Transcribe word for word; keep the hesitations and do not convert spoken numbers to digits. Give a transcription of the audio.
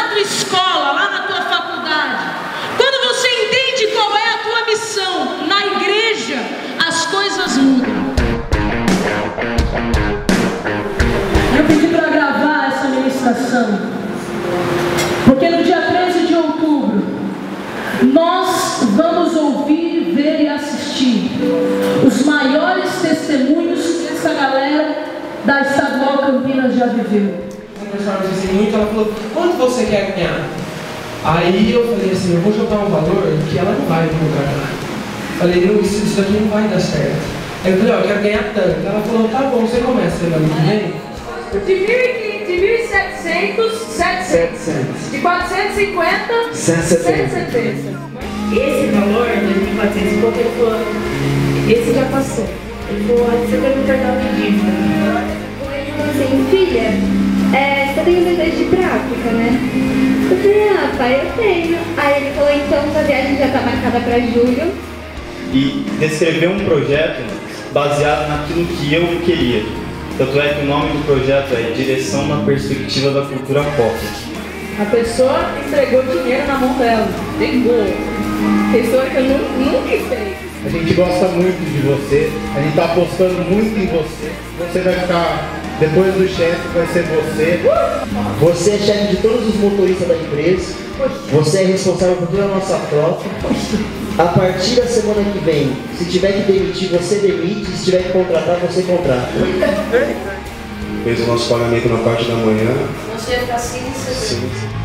tua escola, lá na tua faculdade, quando você entende qual é a tua missão na igreja, as coisas mudam. Eu pedi para gravar essa ministração, porque no dia treze de outubro, nós vamos ouvir, ver e assistir os maiores testemunhos que essa galera da Estadual Campinas já viveu. Conversava assim muito, ela falou, quanto você quer ganhar? Aí eu falei assim, eu vou jogar um valor que ela não vai colocar. Falei, não, isso, isso aqui não vai dar certo. Aí eu falei, ó, eu quero ganhar tanto. Ela falou, tá bom, você começa semana que vem? De mil e setecentos, setecentos. De quatrocentos e cinquenta, cento e setenta. Esse valor, dois mil e quatrocentos e pouco, ele falou, esse já passou. Ele falou, você tem que perder a dívida. Ele falou assim, filha, é, você tem um desejo de prática, né? Eu falei, ah, pai, eu tenho. Aí ele falou, então a viagem já está marcada para julho. E descreveu um projeto baseado naquilo que eu queria. Tanto é que o nome do projeto é Direção na Perspectiva da Cultura Pop. A pessoa entregou dinheiro na mão dela, pegou. Pessoa que eu nunca fiz. A gente gosta muito de você, a gente está apostando muito em você. Você vai ficar, depois do chefe, vai ser você. Você é chefe de todos os motoristas da empresa. Você é responsável por toda a nossa frota. A partir da semana que vem, se tiver que demitir, você demite. Se tiver que contratar, você contrata. Fez o nosso pagamento na parte da manhã. Você está assim, você... Sim.